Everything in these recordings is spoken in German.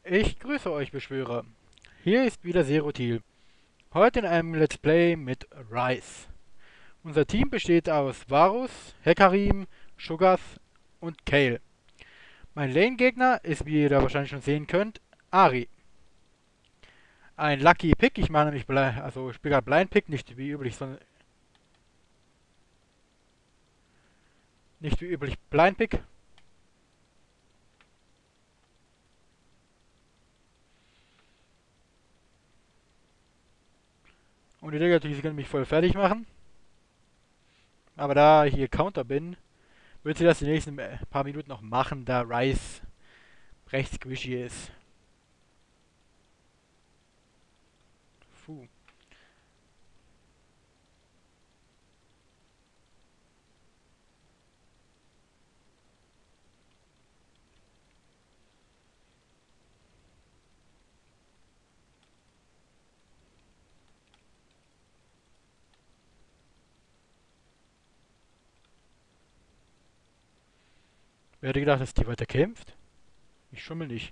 Ich grüße euch, Beschwörer. Hier ist wieder Serotil. Heute in einem Let's Play mit Ryze. Unser Team besteht aus Varus, Hekarim, Shugas und Kayle. Mein Lane-Gegner ist, wie ihr da wahrscheinlich schon sehen könnt, Ahri. Ein Lucky Pick, ich mache nämlich ich spiele gerade Blind Pick, nicht wie üblich Blind Pick. Und die Digga, die können mich voll fertig machen. Aber da ich hier Counter bin, wird sie das die nächsten paar Minuten noch machen, da Ryze recht squishy ist. Puh. Wer hätte gedacht, dass die weiter kämpft? Ich schummel nicht.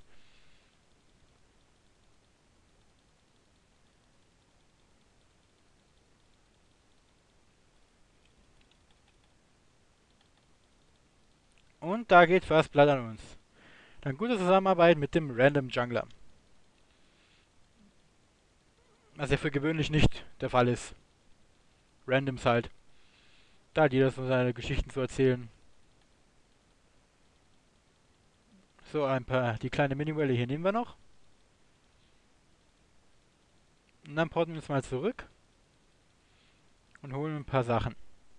Und da geht First Blood an uns. Dann gute Zusammenarbeit mit dem Random Jungler. Was ja für gewöhnlich nicht der Fall ist. Randoms halt. Da hat jeder so seine Geschichten zu erzählen. So, die kleine Miniwelle hier nehmen wir noch. Und dann porten wir uns mal zurück. Und holen ein paar Sachen.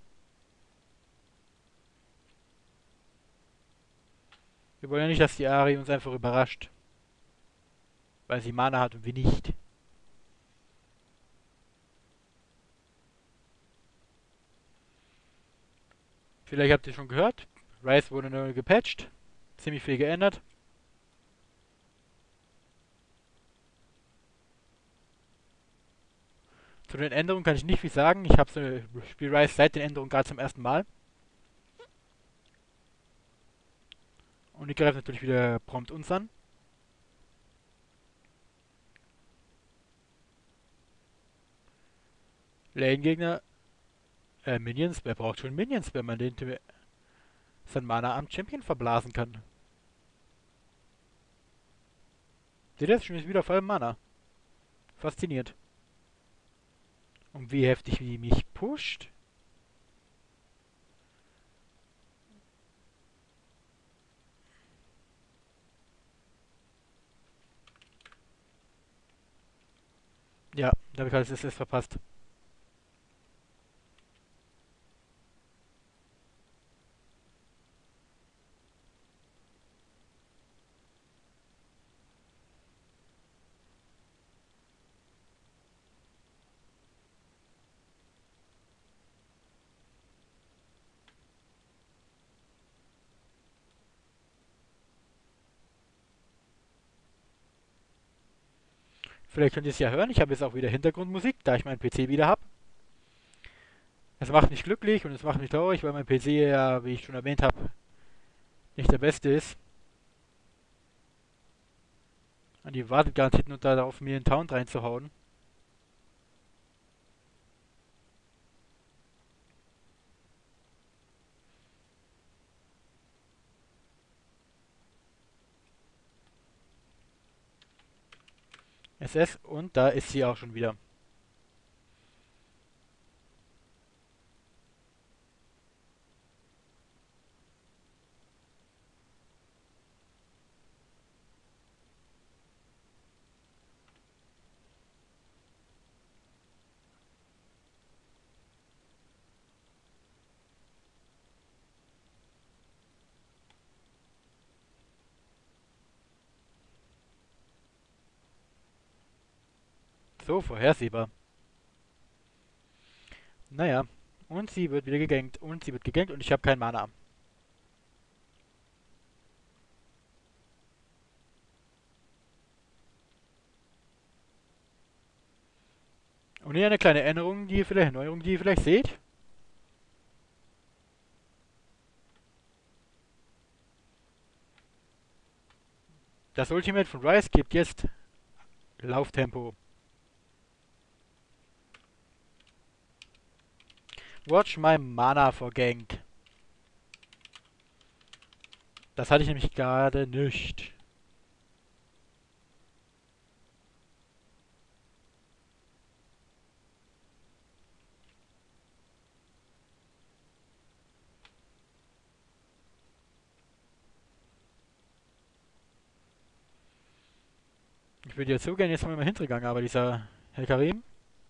Wir wollen ja nicht, dass die Ahri uns einfach überrascht. Weil sie Mana hat und wir nicht. Vielleicht habt ihr schon gehört. Ryze wurde neu gepatcht. Ziemlich viel geändert. Zu den Änderungen kann ich nicht viel sagen. Spiele Ryze seit den Änderungen gerade zum ersten Mal. Und die greift natürlich wieder prompt uns an. Lane-Gegner, Minions, wer braucht schon Minions, wenn man sein Mana am Champion verblasen kann? Seht ihr das? Schon ist wieder voll Mana. Faszinierend. Und wie heftig wie mich pusht. Ja, da habe ich halt das verpasst. Vielleicht könnt ihr es ja hören. Ich habe jetzt auch wieder Hintergrundmusik, da ich meinen PC wieder habe. Es macht mich glücklich und es macht mich traurig, weil mein PC ja, wie ich schon erwähnt habe, nicht der beste ist. Und die wartet garantiert nur darauf, mir einen Taunt reinzuhauen. SS und da ist sie auch schon wieder. So vorhersehbar. Naja, und sie wird wieder gegankt und sie wird gegankt und ich habe kein Mana. Und hier eine kleine Erneuerung, die ihr vielleicht seht. Das Ultimate von Ryze gibt jetzt Lauftempo. Watch my Mana for Gank. Das hatte ich nämlich gerade nicht. Ich würde jetzt so gerne jetzt mal hintergegangen, aber dieser Herr Karim.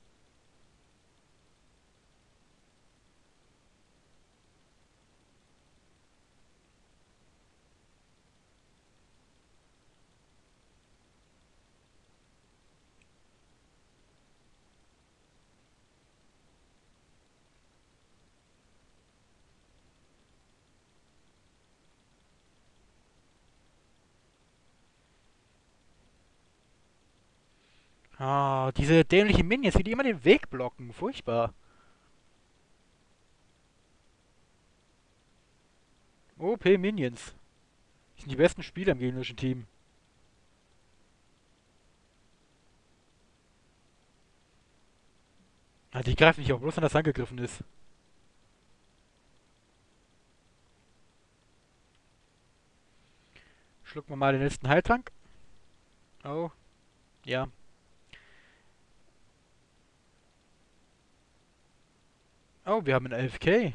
Ah, diese dämlichen Minions, wie die immer den Weg blocken. Furchtbar. OP Minions. Die sind die besten Spieler im gegnerischen Team. Ah, die greifen nicht auch bloß, wenn das angegriffen ist. Schlucken wir mal den letzten Heiltrank. Oh, ja. Oh, wir haben einen 11k.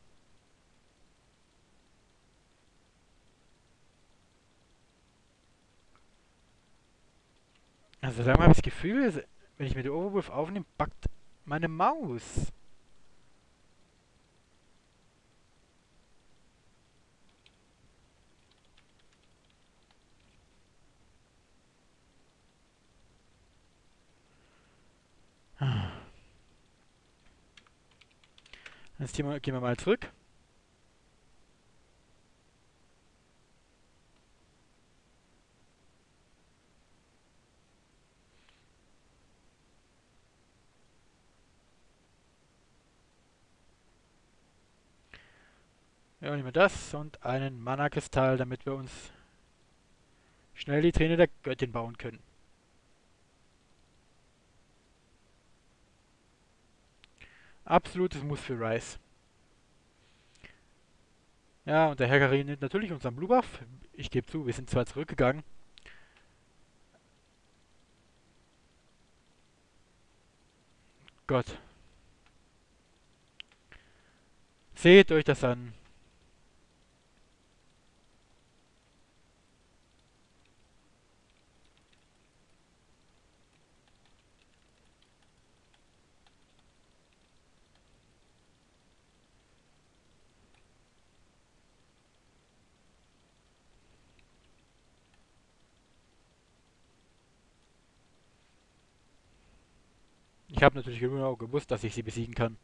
Also langsam habe ich das Gefühl, wenn ich mir den Overwolf aufnehme, backt meine Maus. Jetzt gehen wir mal zurück. Ja, nehmen wir das und einen Mana-Kristall, damit wir uns schnell die Träne der Göttin bauen können. Absolutes Muss für Rice. Ja, und der Herr Karin nimmt natürlich unseren Blue Buff. Ich gebe zu, wir sind zwar zurückgegangen. Gott. Seht euch das an. Ich habe natürlich genau gewusst, dass ich sie besiegen kann.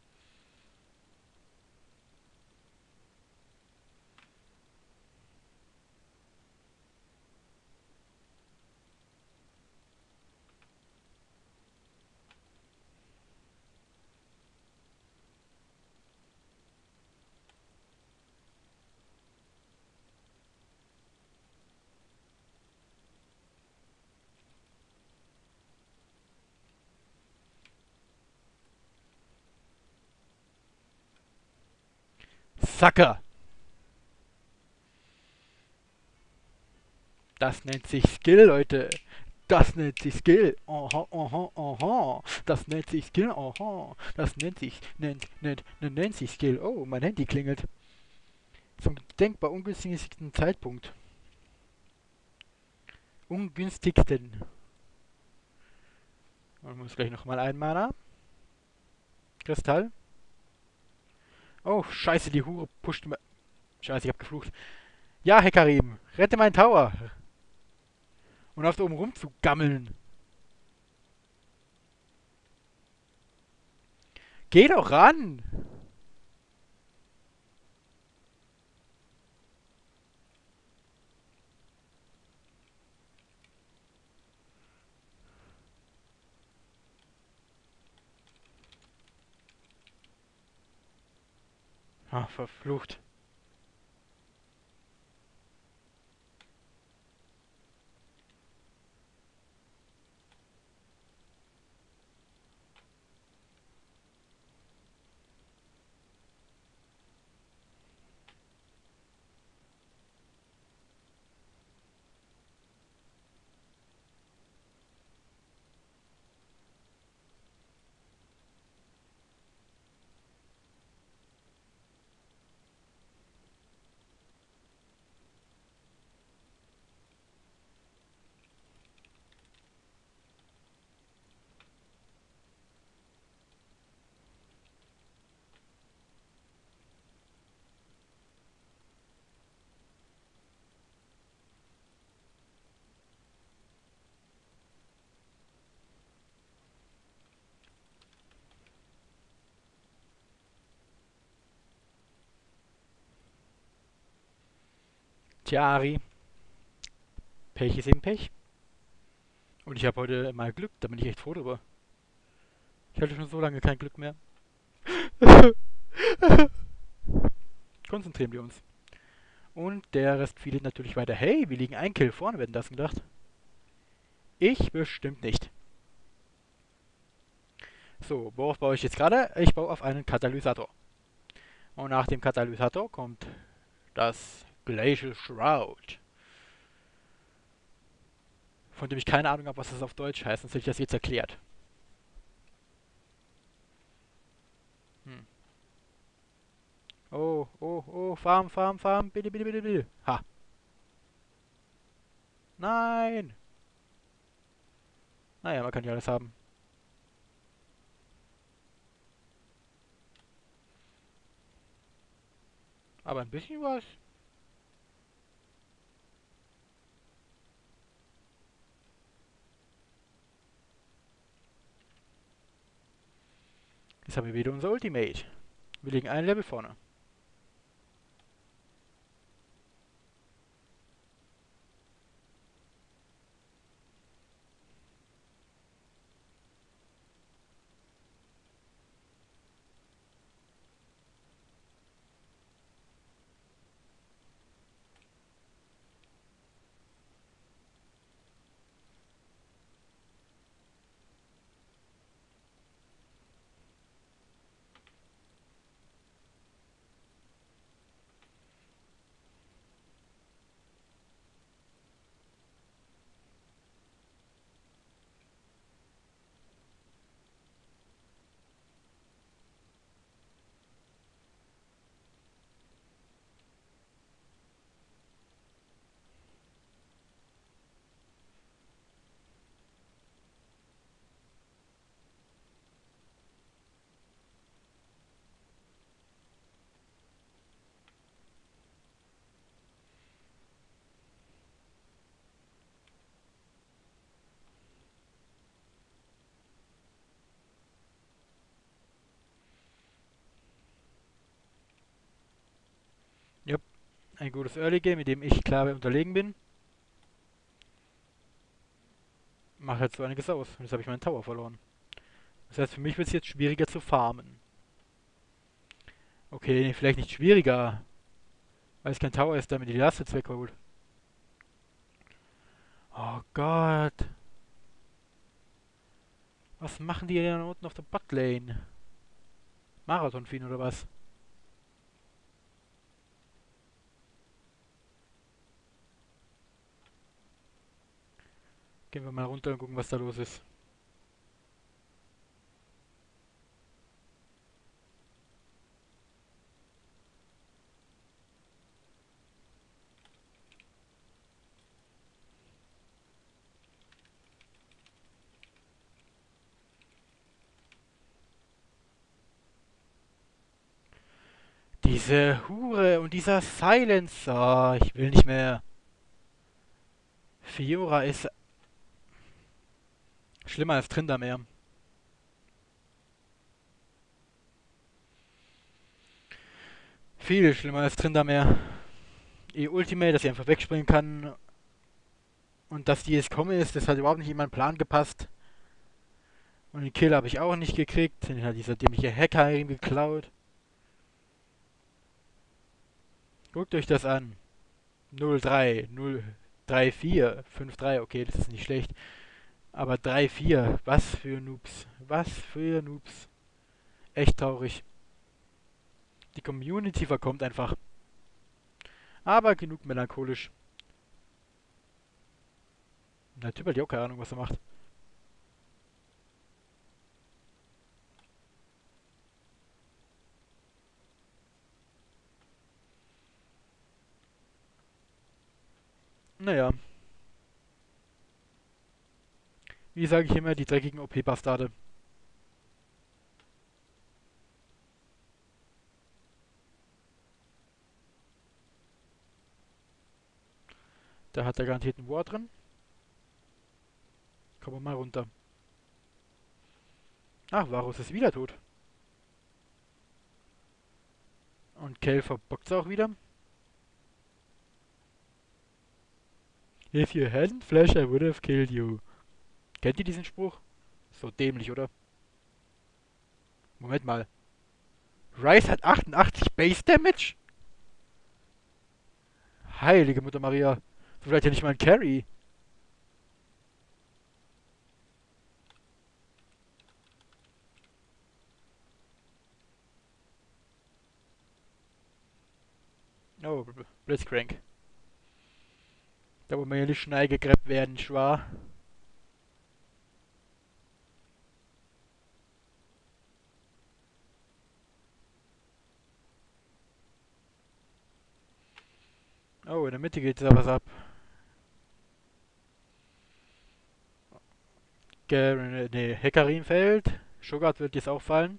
Sacker! Das nennt sich Skill, Leute. Das nennt sich Skill. Aha, aha, aha. Das nennt sich Skill. Aha. Das nennt sich Skill. Oh, mein Handy klingelt. Zum denkbar ungünstigsten Zeitpunkt. Ungünstigsten. Man muss gleich nochmal ein Mana. Kristall. Oh, scheiße, die Hure pusht mir. Scheiße, ich hab geflucht. Ja, Hekarim, rette meinen Tower. Und auf da oben rumzugammeln. Geh doch ran! Ah, verflucht. Tja, Ari, Pech ist eben Pech. Und ich habe heute mal Glück, da bin ich echt froh drüber. Ich hatte schon so lange kein Glück mehr. Konzentrieren wir uns. Und der Rest fiel natürlich weiter. Hey, wir liegen ein Kill vorne, werden das gedacht. Ich bestimmt nicht. So, worauf baue ich jetzt gerade? Ich baue auf einen Katalysator. Und nach dem Katalysator kommt das Glacial Shroud. Von dem ich keine Ahnung habe, was das auf Deutsch heißt, sonst hätte ich das jetzt erklärt. Hm. Oh, oh, oh, Farm, Farm, Farm, bitte, bitte, bitte, bitte. Ha. Nein. Naja, man kann ja alles haben. Aber ein bisschen was. Jetzt haben wir wieder unser Ultimate. Wir liegen ein Level vorne. Ja, ein gutes Early Game, in dem ich klar unterlegen bin. Macht halt so einiges aus. Und jetzt habe ich meinen Tower verloren. Das heißt, für mich wird es jetzt schwieriger zu farmen. Okay, nee, vielleicht nicht schwieriger, weil es kein Tower ist, damit die Last jetzt wegholt. Oh Gott. Was machen die denn unten auf der Botlane? Marathon-Fin oder was? Gehen wir mal runter und gucken, was da los ist. Diese Hure und dieser Silencer. Ich will nicht mehr. Fiora ist schlimmer als Tryndamere. Viel schlimmer als Tryndamere. Ihr Ultimate, dass sie einfach wegspringen kann. Und dass die jetzt komme ist, das hat überhaupt nicht in meinen Plan gepasst. Und den Kill habe ich auch nicht gekriegt. Den hat dieser dämliche Hacker ihm geklaut. Guckt euch das an. 0-3, 0-3-4, 5-3, okay, das ist nicht schlecht. Aber 3-4, was für Noobs. Was für Noobs. Echt traurig. Die Community verkommt einfach. Aber genug melancholisch. Der Typ hat ja auch keine Ahnung, was er macht. Naja, wie sage ich immer, die dreckigen OP-Bastarde. Da hat er garantiert ein War drin. Kommen wir mal runter. Ach, Varus ist wieder tot. Und Kel verbockt's auch wieder. If you hadn't flashed, I would have killed you. Kennt ihr diesen Spruch? So dämlich, oder? Moment mal. Rice hat 88 Base Damage? Heilige Mutter Maria. So vielleicht ja nicht mal ein Carry. Oh, Blitzcrank. Da wo wir ja nicht schon eingegrappt werden, nicht wahr? Oh, in der Mitte geht da was ab. Ne, Hekarim fällt. Shogat wird jetzt auch fallen.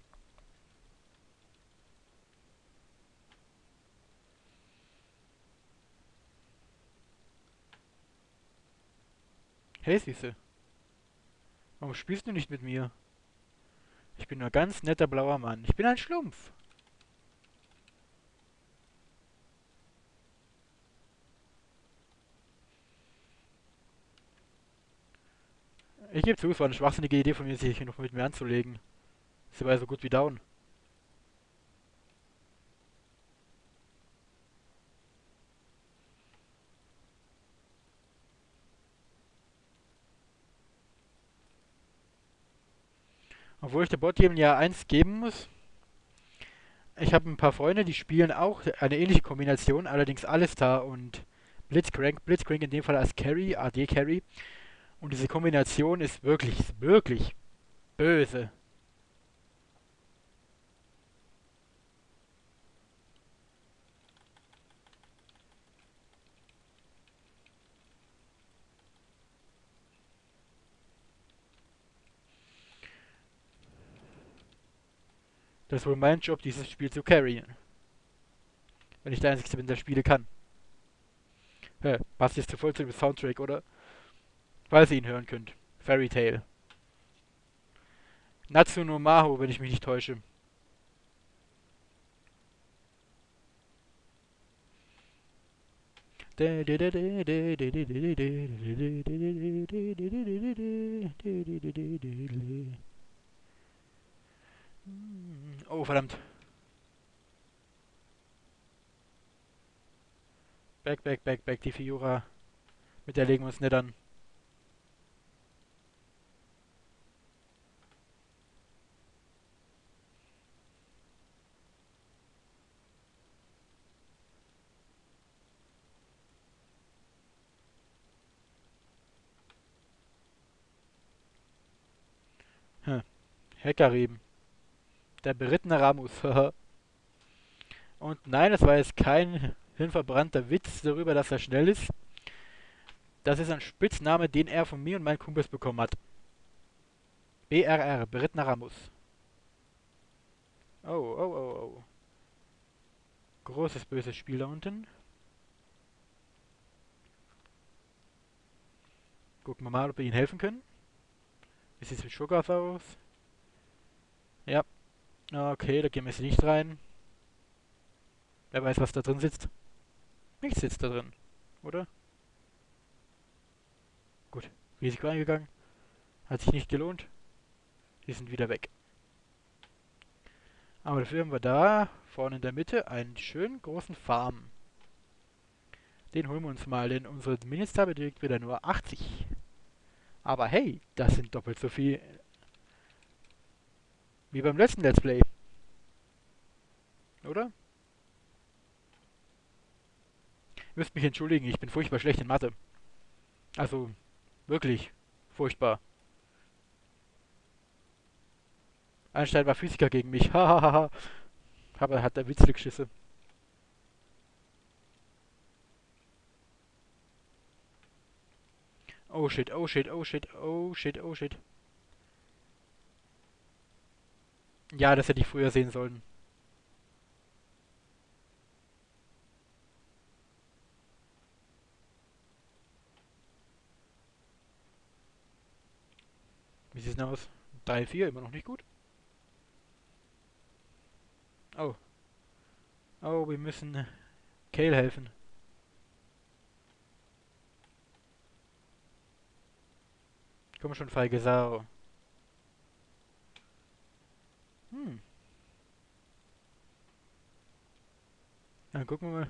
Hey Süße, warum spielst du nicht mit mir? Ich bin nur ganz netter blauer Mann. Ich bin ein Schlumpf. Ich gebe zu, es war eine schwachsinnige Idee von mir, sich hier noch mit mir anzulegen. Sie war ja so gut wie down. Obwohl ich der Bot-Game ja eins geben muss. Ich habe ein paar Freunde, die spielen auch eine ähnliche Kombination, allerdings Alistar und Blitzcrank. Blitzcrank in dem Fall als Carry, AD-Carry. Und diese Kombination ist wirklich, wirklich böse. Das ist wohl mein Job, dieses Spiel zu carryen. Wenn ich der Einzige bin, der Spiele kann. Hä, passt jetzt zu voll zu dem Soundtrack, oder? Falls ihr ihn hören könnt. Fairy Tail. Natsu no Maho, wenn ich mich nicht täusche. Oh, verdammt. Back, die Fiora. Mit der legen wir uns nicht an. Hm. Heckerreben. Der berittene Ramus. Und nein, das war jetzt kein hinverbrannter Witz darüber, dass er schnell ist. Das ist ein Spitzname, den er von mir und meinen Kumpels bekommen hat. BRR, berittener Ramus. Oh. Großes böses Spiel da unten. Gucken wir mal, ob wir ihnen helfen können. Wie sieht es mit Shogarth aus? Ja. Okay, da gehen wir jetzt nicht rein. Wer weiß, was da drin sitzt. Nichts sitzt da drin, oder? Gut. Risiko eingegangen. Hat sich nicht gelohnt. Die sind wieder weg. Aber dafür haben wir da vorne in der Mitte einen schönen großen Farm. Den holen wir uns mal, denn unsere Minister beträgt wieder nur 80. Aber hey, das sind doppelt so viel wie beim letzten Let's Play. Oder? Ihr müsst mich entschuldigen, ich bin furchtbar schlecht in Mathe. Also, wirklich furchtbar. Einstein war Physiker gegen mich. Hahaha. Aber hat der Witz geschissen. Oh shit. Ja, das hätte ich früher sehen sollen. Wie sieht's denn aus? 3-4, immer noch nicht gut. Oh. Oh, wir müssen Kale helfen. Komm schon, feige Sau. Hm. Dann gucken wir mal.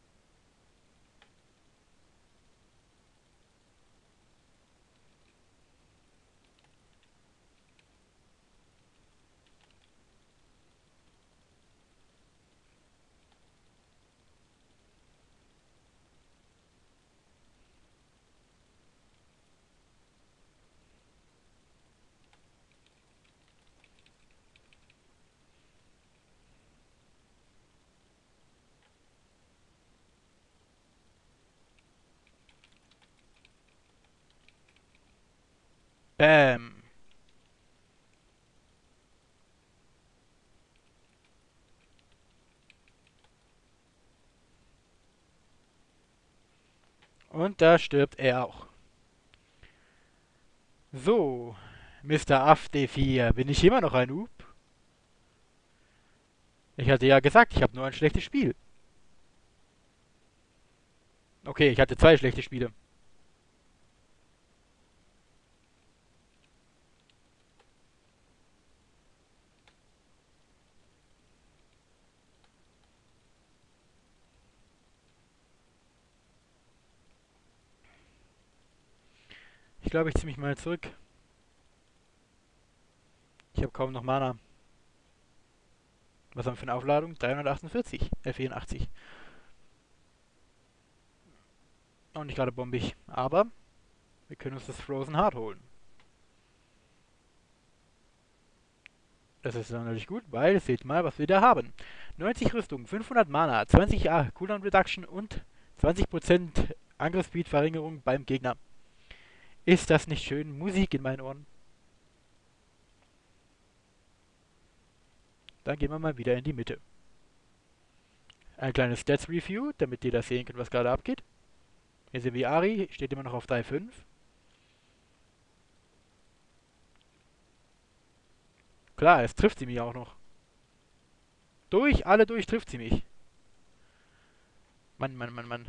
Bam. Und da stirbt er auch. So, Mr. Aff D4, bin ich immer noch ein Noob? Ich hatte ja gesagt, ich habe nur ein schlechtes Spiel. Okay, ich hatte zwei schlechte Spiele. Ich glaube, ich ziehe mich mal zurück. Ich habe kaum noch Mana. Was haben wir für eine Aufladung? 348, 84. Auch nicht gerade bombig. Aber wir können uns das Frozen Heart holen. Das ist natürlich gut, weil seht mal, was wir da haben. 90 Rüstung, 500 Mana, 20 Cooldown Reduction und 20% Angriffsspeed Verringerung beim Gegner. Ist das nicht schön? Musik in meinen Ohren. Dann gehen wir mal wieder in die Mitte. Ein kleines Stats Review, damit ihr das sehen könnt, was gerade abgeht. Hier sehen wir Ari, steht immer noch auf 3,5. Klar, es trifft sie mich auch noch. Alle durch trifft sie mich. Mann, Mann, Mann, Mann.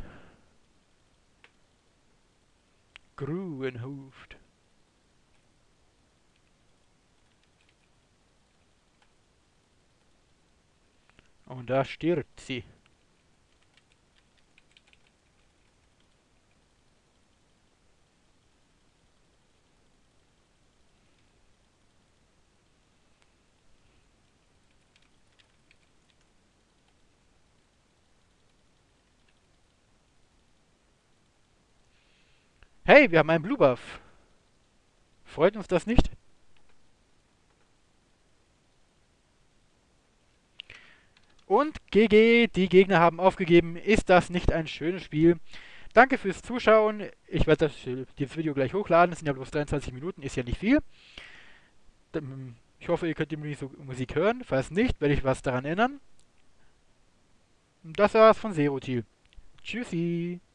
Grauenhaft. Und da stirbt sie. Hey, wir haben einen Blue Buff. Freut uns das nicht? Und GG, die Gegner haben aufgegeben. Ist das nicht ein schönes Spiel? Danke fürs Zuschauen. Ich werde dieses Video gleich hochladen. Es sind ja bloß 23 Minuten, ist ja nicht viel. Ich hoffe, ihr könnt die Musik hören. Falls nicht, werde ich was daran ändern. Das war's von Serotil. Tschüssi.